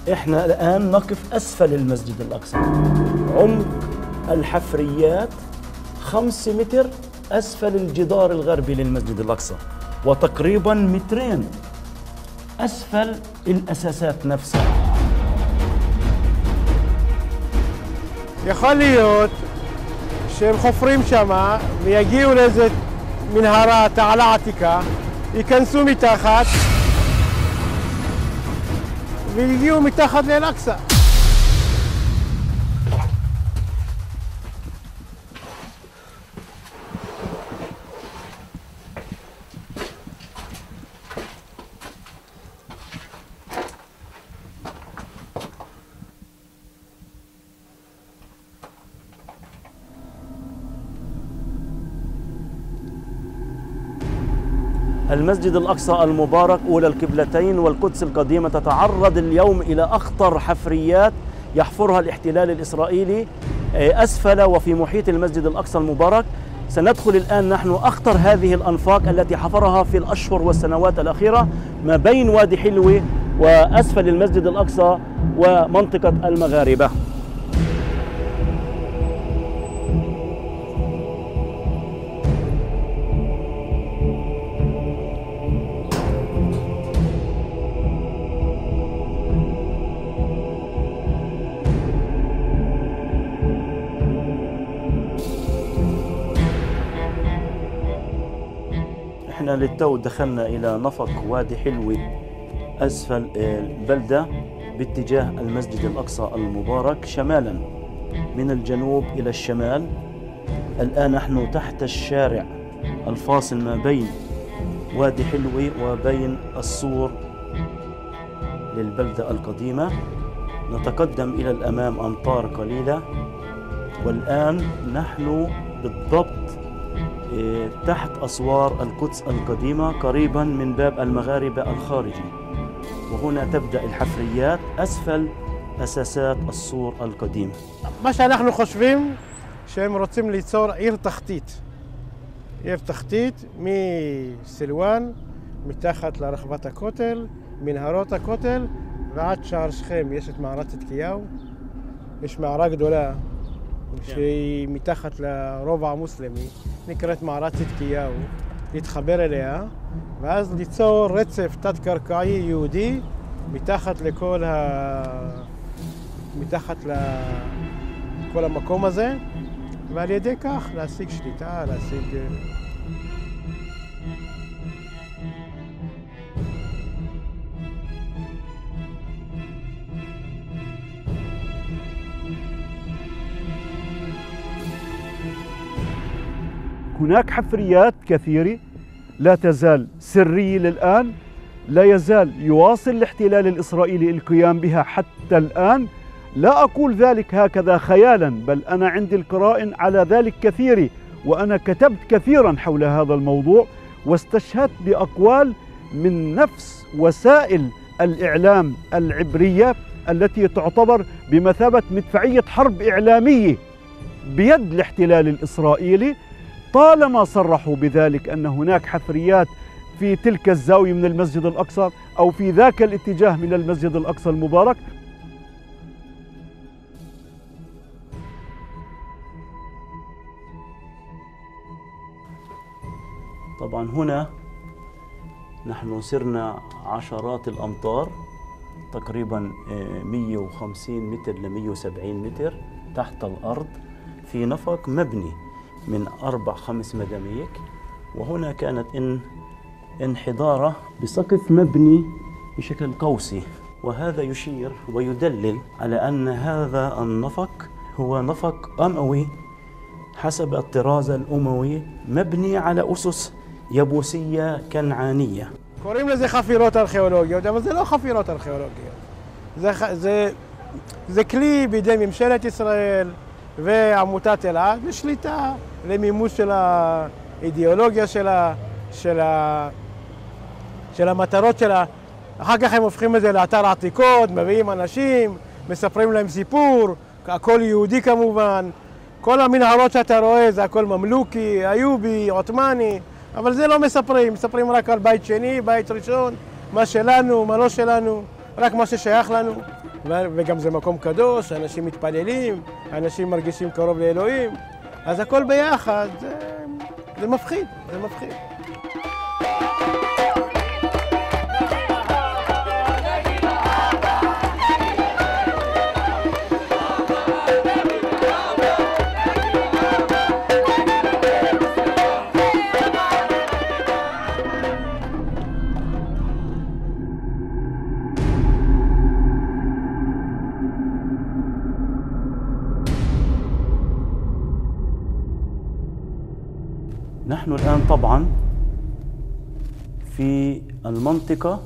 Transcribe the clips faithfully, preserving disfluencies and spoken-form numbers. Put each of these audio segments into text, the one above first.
احنا الآن نقف أسفل المسجد الأقصى، عمق الحفريات خمس متر أسفل الجدار الغربي للمسجد الأقصى، وتقريبا مترين أسفل الأساسات نفسها. יכול להיות שהם חופרים שם ויגיעו לאיזה מנהרה, תעלה עתיקה, ייכנסו מתחת והגיעו מתחת לאל-אקצא. المسجد الأقصى المبارك أولى القبلتين والقدس القديمة تتعرض اليوم إلى أخطر حفريات يحفرها الاحتلال الإسرائيلي أسفل وفي محيط المسجد الأقصى المبارك. سندخل الآن نحن أخطر هذه الأنفاق التي حفرها في الأشهر والسنوات الأخيرة ما بين وادي حلوة وأسفل المسجد الأقصى ومنطقة المغاربة. احنا للتو دخلنا الى نفق وادي حلوة اسفل البلدة باتجاه المسجد الاقصى المبارك شمالا من الجنوب الى الشمال. الان نحن تحت الشارع الفاصل ما بين وادي حلوة وبين السور للبلدة القديمة. نتقدم الى الامام امتار قليلة والان نحن بالضبط تحت أسوار القدس القديمة قريبا من باب المغاربة الخارجي، وهنا تبدأ الحفريات أسفل أساسات السور القديم. מה שאנחנו חושבים שהם רוצים ליצור עיר תחתית, עיר תחתית מסילואן, מתחת לרחבת הכותל, מנהרות הכותל ועד שער שכם. יש את מערת צדקיהו, יש מערה גדולה שהיא מתחת לרובע המוסלמי, נקראת מערת צדקיהו, להתחבר אליה, ואז ליצור רצף תת-קרקעי יהודי מתחת לכל ה... מתחת לכל המקום הזה, ועל ידי כך להשיג שליטה, להשיג... هناك حفريات كثيرة لا تزال سرية للآن، لا يزال يواصل الاحتلال الإسرائيلي القيام بها حتى الآن. لا أقول ذلك هكذا خيالا، بل أنا عندي القرائن على ذلك كثيرة، وأنا كتبت كثيرا حول هذا الموضوع واستشهدت بأقوال من نفس وسائل الإعلام العبرية التي تعتبر بمثابة مدفعية حرب إعلامية بيد الاحتلال الإسرائيلي. طالما صرحوا بذلك أن هناك حفريات في تلك الزاوية من المسجد الأقصى أو في ذاك الاتجاه من المسجد الأقصى المبارك. طبعا هنا نحن سرنا عشرات الأمتار، تقريبا مئة وخمسين متر ل مئة وسبعين متر تحت الأرض في نفق مبني من أربع خمس مداميك، وهنا كانت إن انحدارة بسقف مبني بشكل قوسي، وهذا يشير ويدلل على أن هذا النفق هو نفق أموي حسب الطراز الأموي مبني على أسس يبوسية كنعانية. קוראים לזה חפירות ארכיאולוגיות, אבל זה לא חפירות ארכיאולוגיות. זה, זה, זה כלי בידי ממשלת ישראל ועמותת אלעד לשליטה, למימוש של האידיאולוגיה שלה, של, ה, של המטרות שלה. אחר כך הם הופכים את זה לאתר עתיקות, מביאים אנשים, מספרים להם סיפור, הכל יהודי כמובן. כל המנהרות שאתה רואה זה הכל ממלוכי, איובי, עות'מאני, אבל זה לא מספרים, מספרים רק על בית שני, בית ראשון, מה שלנו, מה לא שלנו, רק מה ששייך לנו. וגם זה מקום קדוש, אנשים מתפללים, אנשים מרגישים קרוב לאלוהים, אז הכל ביחד, זה, זה מפחיד, זה מפחיד. نحن الآن طبعا في المنطقة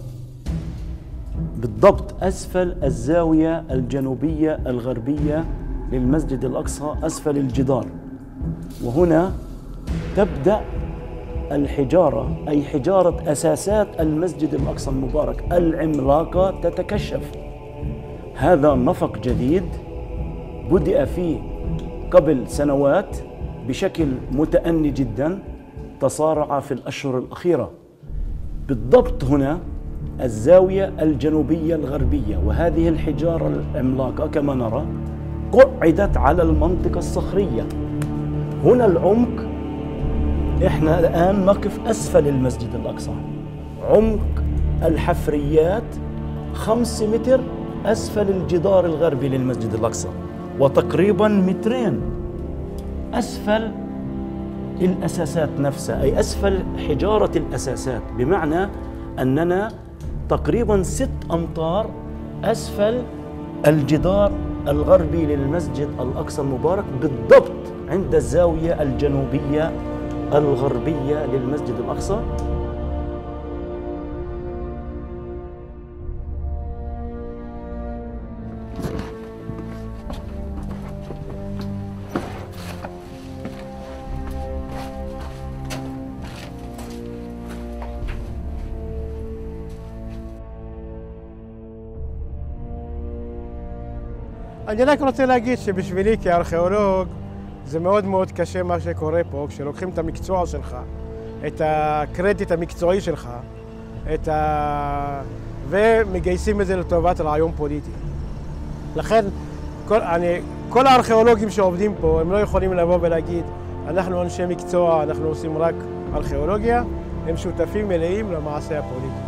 بالضبط أسفل الزاوية الجنوبية الغربية للمسجد الأقصى أسفل الجدار، وهنا تبدأ الحجارة أي حجارة أساسات المسجد الأقصى المبارك العملاقة تتكشف. هذا نفق جديد بدأ فيه قبل سنوات بشكل متأني جدا، تصارع في الأشهر الأخيرة. بالضبط هنا الزاوية الجنوبية الغربية، وهذه الحجارة العملاقة كما نرى قعدت على المنطقة الصخرية. هنا العمق، احنا الآن نقف أسفل المسجد الأقصى، عمق الحفريات خمس متر أسفل الجدار الغربي للمسجد الأقصى، وتقريبا مترين أسفل الأساسات نفسها، أي أسفل حجارة الأساسات، بمعنى أننا تقريبا ست أمتار أسفل الجدار الغربي للمسجد الأقصى المبارك، بالضبط عند الزاوية الجنوبية الغربية للمسجد الأقصى. אני רק רוצה להגיד שבשבילי כארכיאולוג זה מאוד מאוד קשה מה שקורה פה, כשלוקחים את המקצוע שלך, את הקרדיט המקצועי שלך, את ה... ומגייסים את זה לטובת רעיון פוליטי. לכן כל, אני, כל הארכיאולוגים שעובדים פה הם לא יכולים לבוא ולהגיד אנחנו אנשי מקצוע, אנחנו עושים רק ארכיאולוגיה, הם שותפים מלאים למעשה הפוליטי.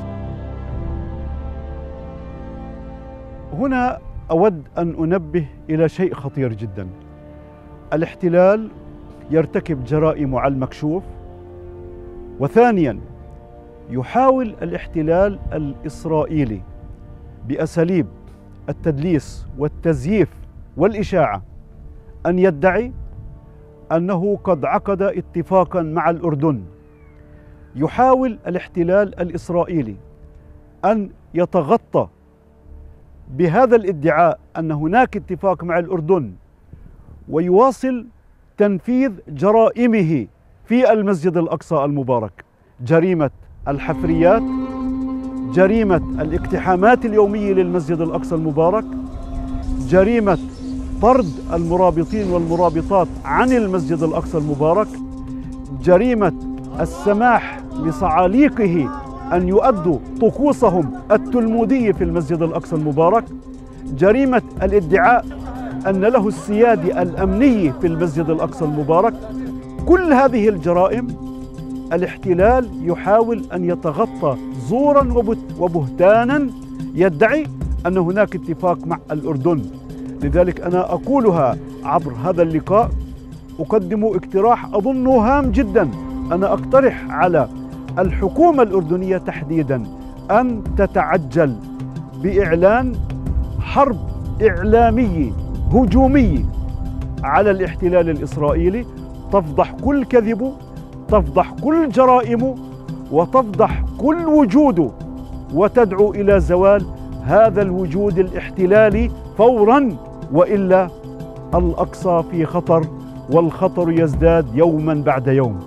هنا أود أن أنبه إلى شيء خطير جدا. الاحتلال يرتكب جرائم على المكشوف، وثانيا يحاول الاحتلال الإسرائيلي بأساليب التدليس والتزييف والإشاعة أن يدعي أنه قد عقد اتفاقا مع الأردن. يحاول الاحتلال الإسرائيلي أن يتغطى بهذا الادعاء أن هناك اتفاق مع الأردن، ويواصل تنفيذ جرائمه في المسجد الأقصى المبارك، جريمة الحفريات، جريمة الاقتحامات اليومية للمسجد الأقصى المبارك، جريمة طرد المرابطين والمرابطات عن المسجد الأقصى المبارك، جريمة السماح لصعاليقه أن يؤدوا طقوسهم التلمودية في المسجد الأقصى المبارك، جريمة الادعاء أن له السيادة الأمنية في المسجد الأقصى المبارك. كل هذه الجرائم الاحتلال يحاول أن يتغطى زورا وبهتانا، يدعي أن هناك اتفاق مع الأردن. لذلك أنا أقولها عبر هذا اللقاء، أقدم اقتراح أظنه هام جدا. أنا أقترح على الحكومة الأردنية تحديدا أن تتعجل بإعلان حرب إعلامية هجومية على الاحتلال الإسرائيلي، تفضح كل كذبه، تفضح كل جرائمه، وتفضح كل وجوده، وتدعو إلى زوال هذا الوجود الاحتلالي فورا، وإلا الأقصى في خطر، والخطر يزداد يوما بعد يوم.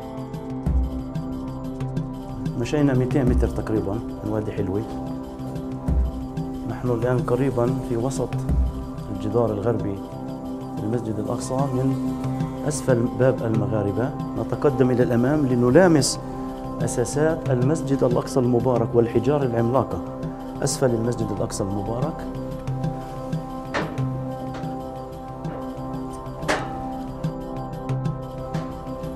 مشينا مئتين متر تقريبا من وادي حلوي. نحن الآن قريبا في وسط الجدار الغربي للمسجد الأقصى، من أسفل باب المغاربة نتقدم إلى الأمام لنلامس أساسات المسجد الأقصى المبارك والحجار العملاقة أسفل المسجد الأقصى المبارك.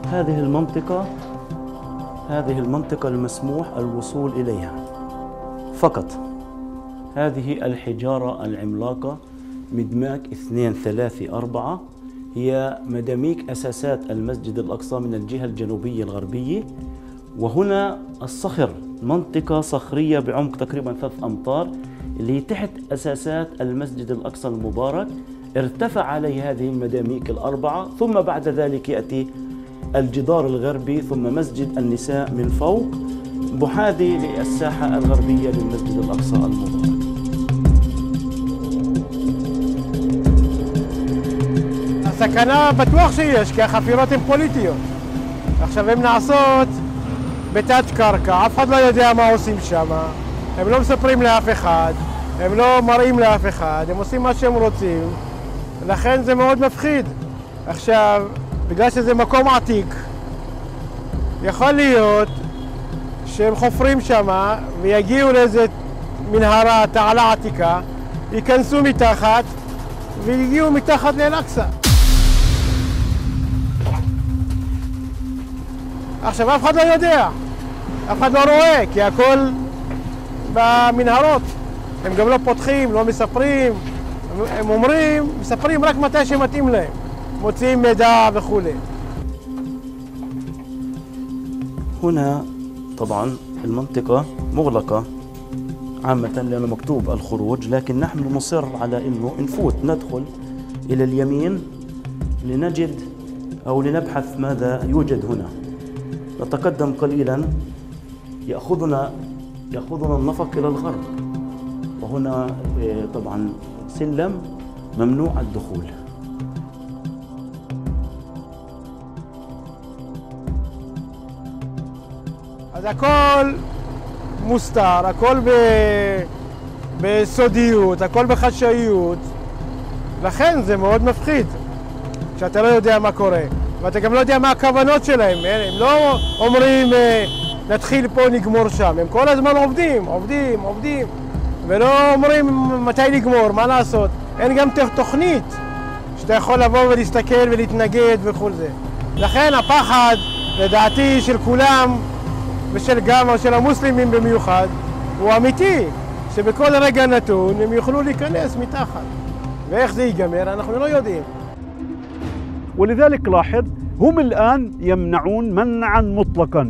هذه المنطقة هذه المنطقة المسموح الوصول إليها فقط. هذه الحجارة العملاقة مدماك اثنين ثلاثة أربعة هي مداميك أساسات المسجد الأقصى من الجهة الجنوبية الغربية. وهنا الصخر، منطقة صخرية بعمق تقريبا ثلاث أمتار اللي تحت أساسات المسجد الأقصى المبارك. ارتفع عليه هذه المداميك الأربعة، ثم بعد ذلك يأتي الجدار الغربي ثم مسجد النساء من فوق، محاذي للساحة الغربية للمسجد الأقصى المبارك. הסכנה בטוח שיש, כי החפירות הן פוליטיות. עכשיו הן נעשות בתת קרקע, אף אחד לא יודע מה עושים שם, הם לא מספרים לאף אחד, הם לא מראים לאף אחד, הם עושים מה שהם רוצים, לכן זה מאוד מפחיד. עכשיו, בגלל שזה מקום עתיק, יכול להיות שהם חופרים שם ויגיעו לאיזה מנהרה, תעלה עתיקה, ייכנסו מתחת ויגיעו מתחת לאל-אקצא. עכשיו אף אחד לא יודע, אף אחד לא רואה, כי הכל במנהרות. הם גם לא פותחים, לא מספרים, הם אומרים, מספרים רק מתי שמתאים להם, מוציאים מידע וכו'. هنا طبعا المنطقة مغلقة عامة لأنه مكتوب الخروج، لكن نحن نصر على أنه نفوت ندخل إلى اليمين لنجد أو لنبحث ماذا يوجد هنا. نتقدم قليلا يأخذنا يأخذنا النفق إلى الغرب، وهنا طبعا سلم ممنوع الدخول. אז הכל מוסתר, הכל ב... בסודיות, הכל בחשאיות, לכן זה מאוד מפחיד שאתה לא יודע מה קורה, ואתה גם לא יודע מה הכוונות שלהם. הם לא אומרים נתחיל פה נגמור שם, הם כל הזמן עובדים, עובדים, עובדים, ולא אומרים מתי נגמור, מה לעשות. אין גם תוכנית שאתה יכול לבוא ולהסתכל ולהתנגד וכל זה. לכן הפחד לדעתי של כולם ושל גם של המוסלמים במיוחד הוא אמיתי, שבכל רגע נתון הם יוכלו להיכנס מתחת, ואיך זה ייגמר אנחנו לא יודעים. ولذلك لاحظ هم الآن يمنعون منعا مطلقا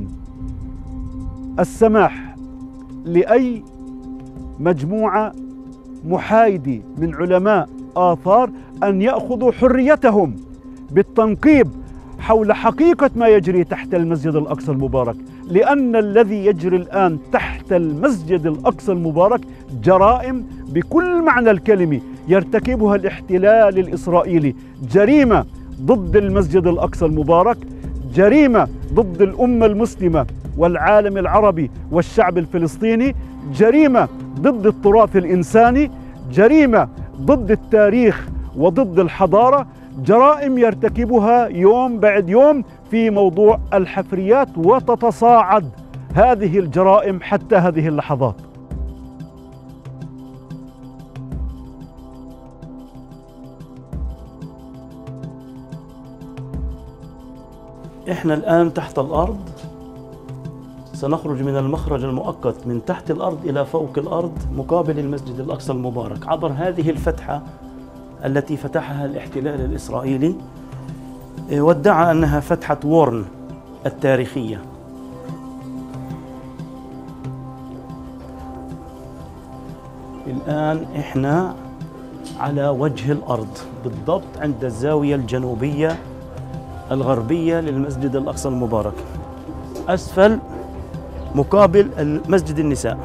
السماح لأي مجموعة محايدة من علماء آثار أن يأخذوا حريتهم بالتنقيب حول حقيقة ما يجري تحت المسجد الأقصى المبارك، لأن الذي يجري الآن تحت المسجد الأقصى المبارك جرائم بكل معنى الكلمة يرتكبها الاحتلال الإسرائيلي، جريمة ضد المسجد الأقصى المبارك، جريمة ضد الأمة المسلمة والعالم العربي والشعب الفلسطيني، جريمة ضد التراث الإنساني، جريمة ضد التاريخ وضد الحضارة، جرائم يرتكبها يوم بعد يوم في موضوع الحفريات، وتتصاعد هذه الجرائم حتى هذه اللحظات. إحنا الآن تحت الأرض، سنخرج من المخرج المؤقت من تحت الأرض إلى فوق الأرض مقابل المسجد الأقصى المبارك عبر هذه الفتحة التي فتحها الاحتلال الإسرائيلي وادعى أنها فتحة وورن التاريخية. الآن إحنا على وجه الأرض بالضبط عند الزاوية الجنوبية الغربية للمسجد الأقصى المبارك، أسفل مقابل مسجد النساء.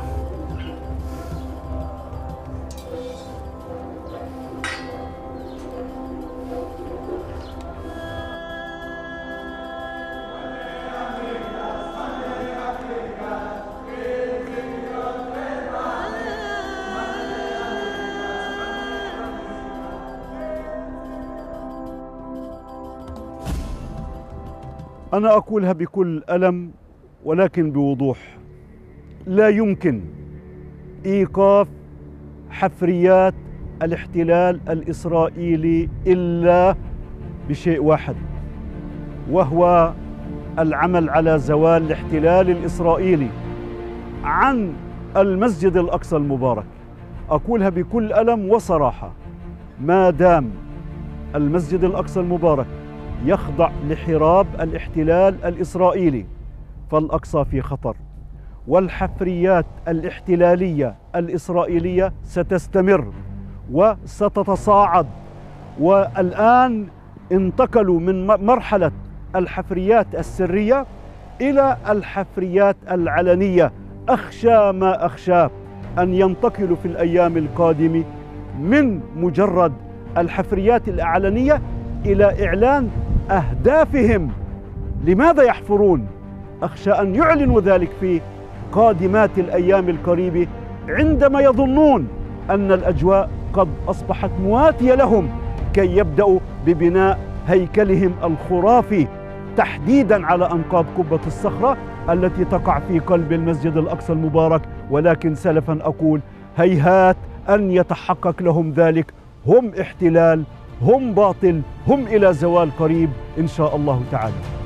أنا أقولها بكل ألم ولكن بوضوح، لا يمكن إيقاف حفريات الاحتلال الإسرائيلي إلا بشيء واحد، وهو العمل على زوال الاحتلال الإسرائيلي عن المسجد الأقصى المبارك. أقولها بكل ألم وصراحة، ما دام المسجد الأقصى المبارك يخضع لحراب الاحتلال الإسرائيلي فالأقصى في خطر، والحفريات الاحتلالية الإسرائيلية ستستمر وستتصاعد. والآن انتقلوا من مرحلة الحفريات السرية إلى الحفريات العلنية. أخشى ما أخشى أن ينتقلوا في الأيام القادمة من مجرد الحفريات العلنية إلى إعلان أهدافهم، لماذا يحفرون. أخشى أن يعلنوا ذلك في قادمات الأيام القريبة عندما يظنون أن الأجواء قد أصبحت مواتية لهم كي يبدأوا ببناء هيكلهم الخرافي تحديدا على أنقاض قبة الصخرة التي تقع في قلب المسجد الأقصى المبارك. ولكن سلفا أقول هيهات أن يتحقق لهم ذلك، هم احتلال، هم باطل، هم إلى زوال قريب إن شاء الله تعالى.